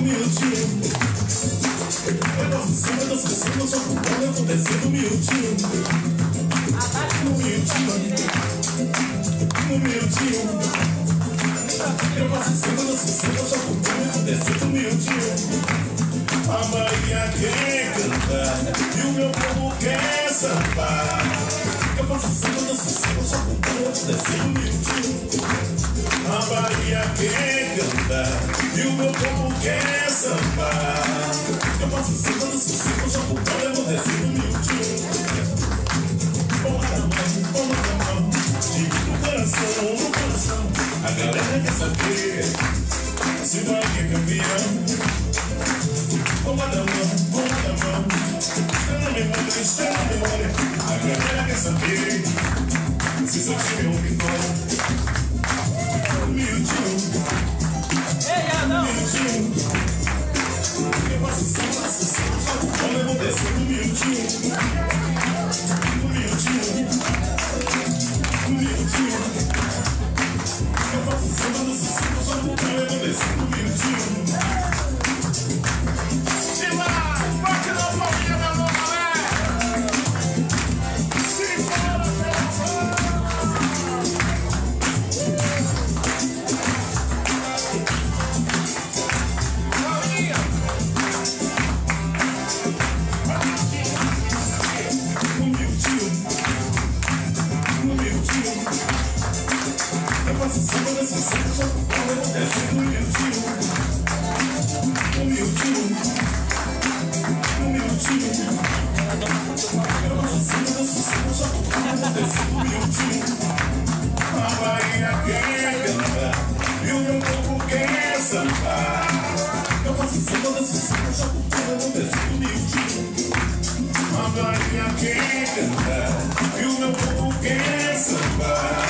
miudinho. Eu danço em cima, danço em cima, só com bola eu vou descendo miudinho. No miudinho, no miudinho. Eu passo em cima, danço em cima, só com bola eu vou descendo miudinho. A Bahia quer cantar e o meu povo quer sambar. Eu faço cima, danço em cima, só com bola eu vou descendo miudinho. A Bahia quer cantar e o meu povo quer sambar. Eu faço cima, danço em cima, só com bola eu vou descendo miudinho. Palma da mão, digo no coração, no coração. A galera quer saber se vai é campeão. Palma da mão, está na memória, está na memória. A galera quer saber se seu time é um vitória. Miudinho, miudinho. Eu faço cima, só com bola eu vou descendo miudinho. Miudinho, miudinho. Eu faço cima, só com bola eu vou descendo miudinho. Eu faço cima, danço em cima, só com bola eu vou descendo miudinho. Miudinho, miudinho. Eu faço cima, danço em cima, só com bola eu vou descendo miudinho. A Bahia quer cantar e o meu povo quer sambar. Eu faço cima, danço em cima, só com bola eu vou descendo miudinho. A Bahia quer cantar e o meu povo quer sambar.